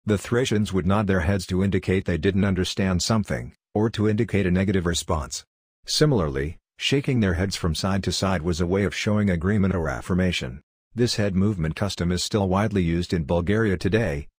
The Thracians would nod their heads to indicate they didn't understand something, or to indicate a negative response. Similarly, shaking their heads from side to side was a way of showing agreement or affirmation. This head movement custom is still widely used in Bulgaria today,